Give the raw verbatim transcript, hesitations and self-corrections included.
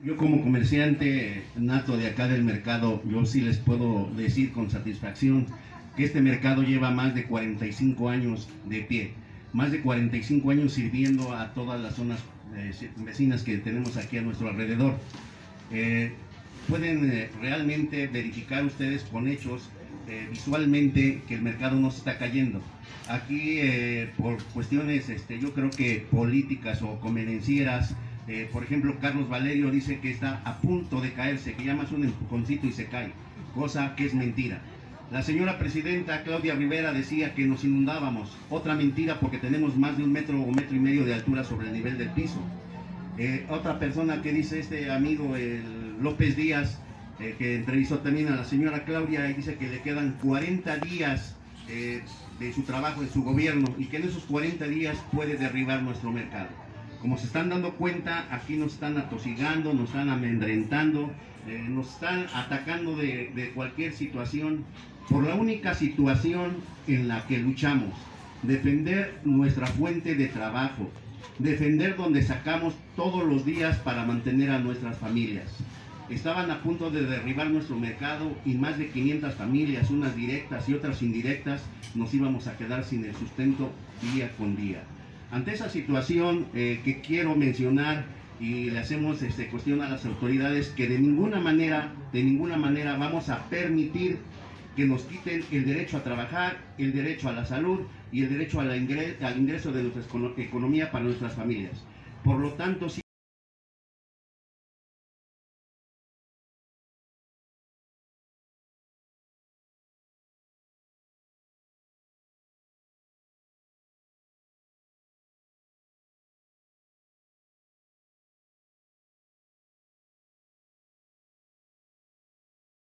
Yo como comerciante nato de acá del mercado, yo sí les puedo decir con satisfacción que este mercado lleva más de cuarenta y cinco años de pie, más de cuarenta y cinco años sirviendo a todas las zonas eh, vecinas que tenemos aquí a nuestro alrededor. Eh, pueden eh, realmente verificar ustedes con hechos eh, visualmente que el mercado no se está cayendo. Aquí eh, por cuestiones este, yo creo que políticas o convenencieras, eh, por ejemplo Carlos Valerio dice que está a punto de caerse, que llamas un empujoncito y se cae, cosa que es mentira. La señora presidenta Claudia Rivera decía que nos inundábamos, otra mentira, porque tenemos más de un metro o metro y medio de altura sobre el nivel del piso. Eh, otra persona que dice este amigo el López Díaz, eh, que entrevistó también a la señora Claudia, y dice que le quedan cuarenta días eh, de su trabajo en su gobierno y que en esos cuarenta días puede derribar nuestro mercado. Como se están dando cuenta, aquí nos están atosigando, nos están amedrentando, eh, nos están atacando de, de cualquier situación, por la única situación en la que luchamos: defender nuestra fuente de trabajo, defender donde sacamos todos los días para mantener a nuestras familias. Estaban a punto de derribar nuestro mercado y más de quinientas familias, unas directas y otras indirectas, nos íbamos a quedar sin el sustento día con día. Ante esa situación eh, que quiero mencionar, y le hacemos este, cuestión a las autoridades, que de ninguna manera, de ninguna manera vamos a permitir que nos quiten el derecho a trabajar, el derecho a la salud y el derecho a la ingres, al ingreso de nuestra economía para nuestras familias. Por lo tanto, sí